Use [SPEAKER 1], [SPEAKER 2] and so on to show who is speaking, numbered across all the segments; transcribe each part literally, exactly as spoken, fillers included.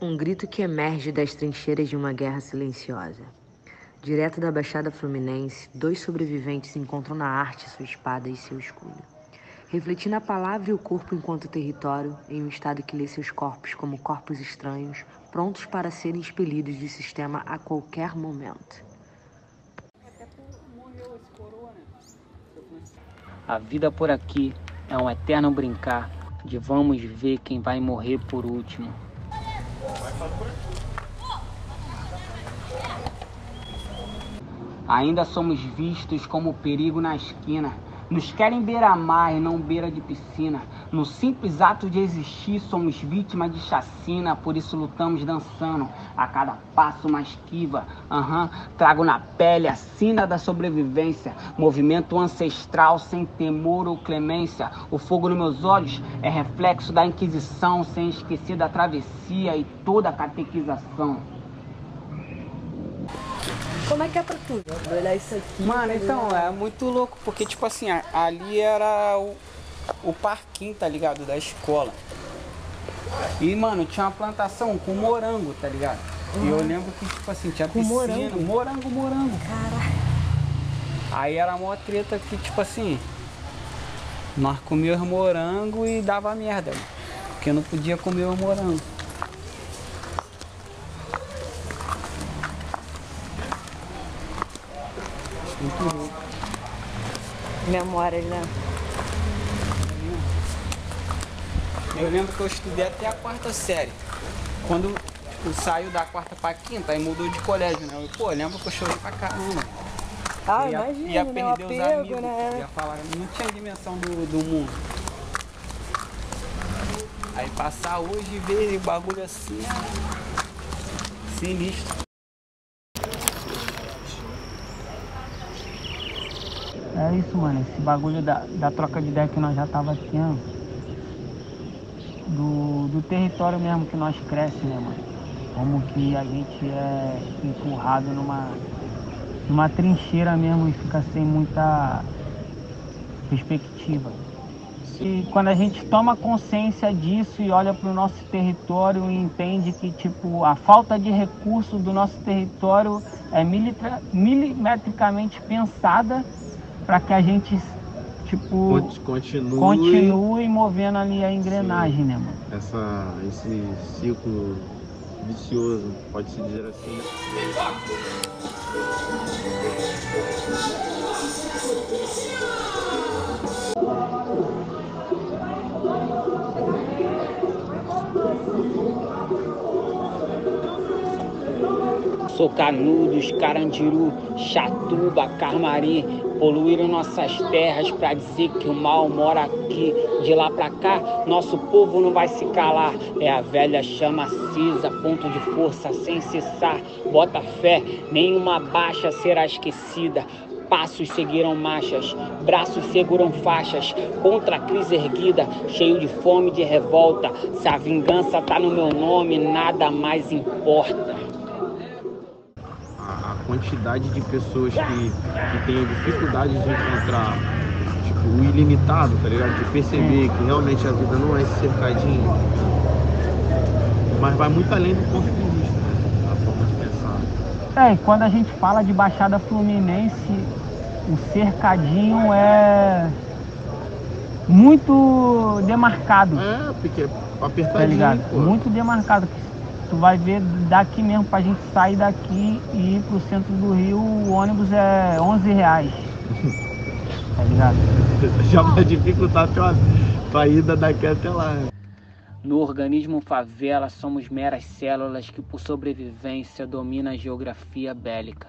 [SPEAKER 1] Um grito que emerge das trincheiras de uma guerra silenciosa. Direto da Baixada Fluminense, dois sobreviventes encontram na arte sua espada e seu escudo. Refletindo a palavra e o corpo enquanto território, em um estado que lê seus corpos como corpos estranhos, prontos para serem expelidos do sistema a qualquer momento.
[SPEAKER 2] A vida por aqui é um eterno brincar de vamos ver quem vai morrer por último. Ainda somos vistos como perigo na esquina. Nos querem beira-mar e não beira de piscina. No simples ato de existir, somos vítimas de chacina. Por isso lutamos dançando, a cada passo uma esquiva. Uhum. Trago na pele a sina da sobrevivência. Movimento ancestral sem temor ou clemência. O fogo nos meus olhos é reflexo da Inquisição, sem esquecer da travessia e toda a catequização.
[SPEAKER 3] Como é que é pra tu olhar isso aqui?
[SPEAKER 2] Mano, então, é muito louco, porque, tipo assim, ali era o, o parquinho, tá ligado? Da escola. E, mano, tinha uma plantação com morango, tá ligado? Uhum. E eu lembro que, tipo assim, tinha
[SPEAKER 3] com
[SPEAKER 2] piscina.
[SPEAKER 3] Morango?
[SPEAKER 2] Morango, morango.
[SPEAKER 3] Caralho.
[SPEAKER 2] Aí era uma treta que, tipo assim, nós comíamos morango e dava merda, mano, porque não podia comer o morango. Muito louco.
[SPEAKER 3] Memórias, né?
[SPEAKER 2] Eu lembro que eu estudei até a quarta série. Quando eu saio da quarta pra quinta, aí mudou de colégio, né? Eu, pô, eu lembro que eu chorei pra caramba.
[SPEAKER 3] Ah,
[SPEAKER 2] ia,
[SPEAKER 3] imagina,
[SPEAKER 2] ia
[SPEAKER 3] né?
[SPEAKER 2] perder
[SPEAKER 3] O
[SPEAKER 2] os
[SPEAKER 3] apego,
[SPEAKER 2] amigos,
[SPEAKER 3] né?
[SPEAKER 2] ia falar, não tinha dimensão do, do mundo. Aí passar hoje e ver o bagulho assim é sinistro. É isso, mano, esse bagulho da, da troca de ideia que nós já tava tendo, do, do território mesmo que nós crescemos, né, mano? Como que a gente é empurrado numa, numa trincheira mesmo e fica sem muita perspectiva. E quando a gente toma consciência disso e olha para o nosso território e entende que, tipo, a falta de recursos do nosso território é militra, milimetricamente pensada para que a gente, tipo,
[SPEAKER 4] continue,
[SPEAKER 2] continue movendo ali a engrenagem, sim, né, mano?
[SPEAKER 4] Essa, esse ciclo vicioso, pode-se dizer assim.
[SPEAKER 2] Socanudos, Carandiru, Chatuba, Carmari poluíram nossas terras para dizer que o mal mora aqui. De lá pra cá, nosso povo não vai se calar. É a velha chama acesa, ponto de força sem cessar. Bota fé, nenhuma baixa será esquecida. Passos seguiram marchas, braços seguram faixas, contra a crise erguida, cheio de fome e de revolta. Se a vingança tá no meu nome, nada mais importa.
[SPEAKER 4] A quantidade de pessoas que, que têm dificuldade de encontrar, tipo, o ilimitado, tá ligado? De perceber que realmente a vida não é esse cercadinho, mas vai muito além do ponto de vista, né? A forma de pensar.
[SPEAKER 2] É, e quando a gente fala de Baixada Fluminense, o cercadinho é muito demarcado.
[SPEAKER 4] É, porque é apertadinho,
[SPEAKER 2] tá ligado?
[SPEAKER 4] Pô.
[SPEAKER 2] Muito demarcado. Tu vai ver daqui mesmo, pra gente sair daqui e ir pro centro do Rio, o ônibus é onze reais. Tá ligado?
[SPEAKER 4] Já vai dificultar a tua, tua ida daqui até lá.
[SPEAKER 2] No organismo favela, somos meras células que por sobrevivência dominam a geografia bélica.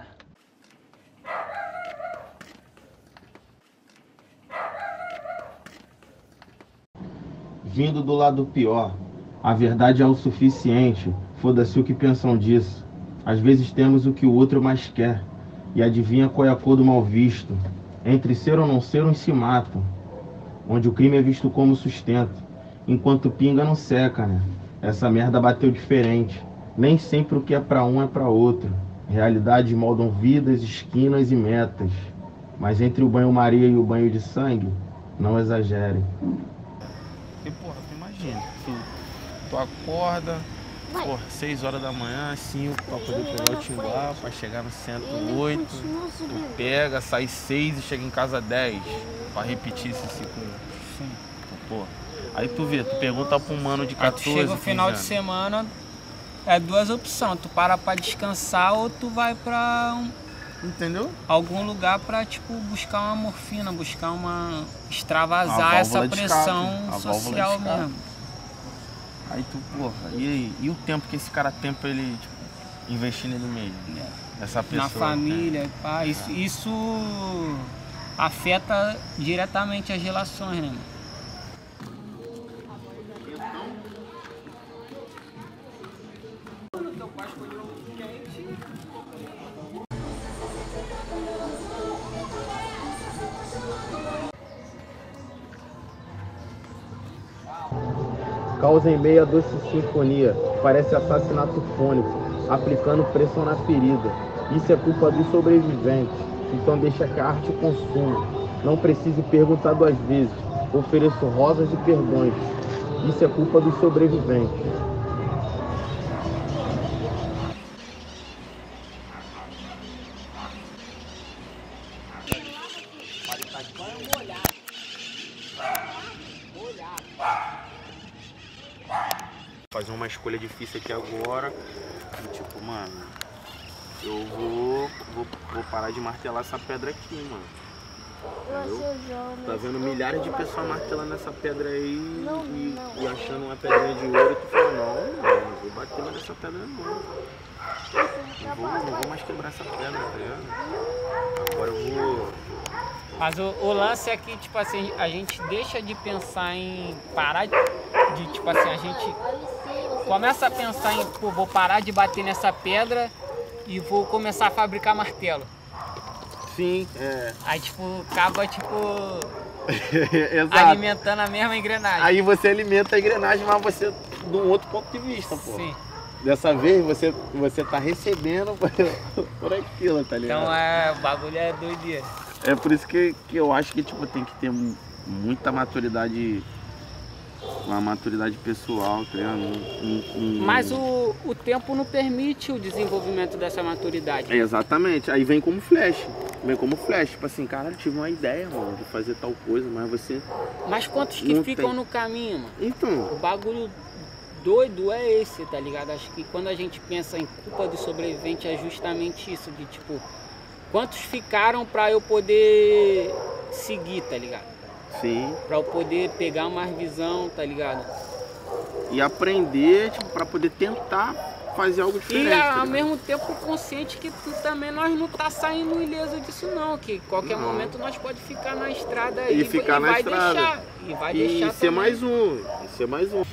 [SPEAKER 4] Vindo do lado pior, a verdade é o suficiente, foda-se o que pensam disso. Às vezes temos o que o outro mais quer, e adivinha qual é a cor do mal visto. Entre ser ou não ser, uns se matam, onde o crime é visto como sustento, enquanto pinga não seca, né? Essa merda bateu diferente, nem sempre o que é pra um é pra outro. Realidades moldam vidas, esquinas e metas, mas entre o banho-maria e o banho de sangue, não exagerem.
[SPEAKER 5] E porra, tu imagina, tu, tu acorda,
[SPEAKER 4] porra, seis horas da manhã, cinco pra poder pegar o Tinguá, pra chegar no centro oito. Tu pega, sai seis e chega em casa dez. Pra repetir esse ciclo. Sim. Porra. Aí tu vê, tu pergunta pra um mano de quatorze,
[SPEAKER 2] chega o final de semana, é duas opções. Tu para pra descansar ou tu vai pra um,
[SPEAKER 4] entendeu?
[SPEAKER 2] Algum lugar pra, tipo, buscar uma morfina, buscar uma... extravasar essa pressão social mesmo.
[SPEAKER 4] Aí tu, porra, e aí? E o tempo que esse cara tem pra ele, tipo, investir nele mesmo? É. Essa pessoa.
[SPEAKER 2] Na família, né? Pá, isso, isso afeta diretamente as relações, né, mano?
[SPEAKER 4] Causa em meia doce sinfonia, parece assassinato fônico, aplicando pressão na ferida. Isso é culpa dos sobreviventes, então deixa que a arte consuma. Não precise perguntar duas vezes, ofereço rosas e perdões. Isso é culpa dos sobreviventes. Fazer uma escolha difícil aqui agora. E, tipo, mano, eu vou, vou, vou parar de martelar essa pedra aqui, mano. Entendeu? Tá vendo milhares de pessoas martelando essa pedra aí não, e, não. e achando uma pedrinha de ouro e tu fala, não, não, não vou bater mais nessa pedra não. Não vou, não vou mais quebrar essa pedra, tá ligado? Agora eu vou...
[SPEAKER 2] Mas o, o lance é que, tipo assim, a gente deixa de pensar em parar de, de tipo assim, a gente começa a pensar em, pô, vou parar de bater nessa pedra e vou começar a fabricar martelo.
[SPEAKER 4] Sim, é.
[SPEAKER 2] Aí, tipo, acaba, tipo, alimentando a mesma engrenagem.
[SPEAKER 4] Aí você alimenta a engrenagem, mas você, de um outro ponto de vista, pô.
[SPEAKER 2] Sim.
[SPEAKER 4] Dessa vez, você, você tá recebendo por, por aquilo, tá ligado?
[SPEAKER 2] Então, é, o bagulho é doideira.
[SPEAKER 4] É por isso que, que eu acho que, tipo, tem que ter muita maturidade, uma maturidade pessoal, tá ligado? Um, um...
[SPEAKER 2] Mas o, o tempo não permite o desenvolvimento dessa maturidade.
[SPEAKER 4] É, exatamente. Aí vem como flash. Vem como flash. Tipo assim, cara, eu tive uma ideia, mano, de fazer tal coisa, mas você...
[SPEAKER 2] Mas quantos que ficam
[SPEAKER 4] tem.
[SPEAKER 2] no caminho, mano?
[SPEAKER 4] Então...
[SPEAKER 2] O bagulho doido é esse, tá ligado? Acho que quando a gente pensa em culpa do sobrevivente é justamente isso, de tipo... Quantos ficaram pra eu poder seguir, tá ligado?
[SPEAKER 4] Sim.
[SPEAKER 2] Pra eu poder pegar mais visão, tá ligado?
[SPEAKER 4] E aprender, tipo, pra poder tentar fazer algo diferente.
[SPEAKER 2] E ao
[SPEAKER 4] tá
[SPEAKER 2] mesmo tempo consciente que tu, também nós não tá saindo ileso disso não, que qualquer não. momento nós pode ficar na estrada aí
[SPEAKER 4] e, ficar
[SPEAKER 2] e
[SPEAKER 4] na
[SPEAKER 2] vai
[SPEAKER 4] estrada.
[SPEAKER 2] deixar. E vai
[SPEAKER 4] e
[SPEAKER 2] deixar
[SPEAKER 4] ser
[SPEAKER 2] também.
[SPEAKER 4] mais um. E ser mais um.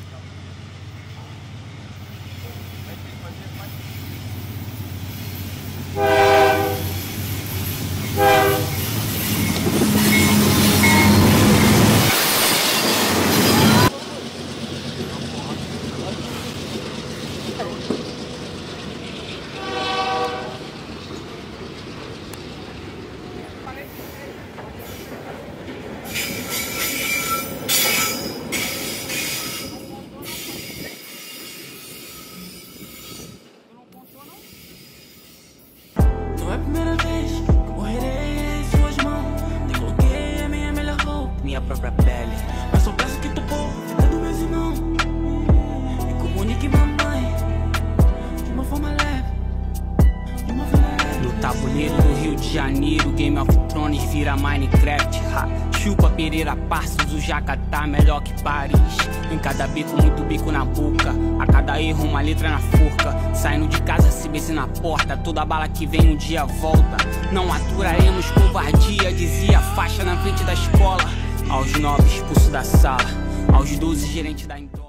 [SPEAKER 5] Não é a primeira vez que eu morrerei em suas mãos. Te coloquei a minha melhor roupa, minha própria pele. Mas só peço que tu vida dos meus irmãos e comunique mamãe de uma forma leve, de uma forma leve.
[SPEAKER 2] No tabuleiro do Rio de Janeiro, Game of Thrones vira Minecraft. Ha. Chupa Pereira Passos, o Jacatá melhor que Paris. Em cada bico, muito bico na boca. A cada erro, uma letra na forca. Saindo de casa, se beijo na porta. Toda bala que vem um dia volta. Não aturaremos covardia, dizia a faixa na frente da escola. Aos nove, expulso da sala. Aos doze, gerente da indústria.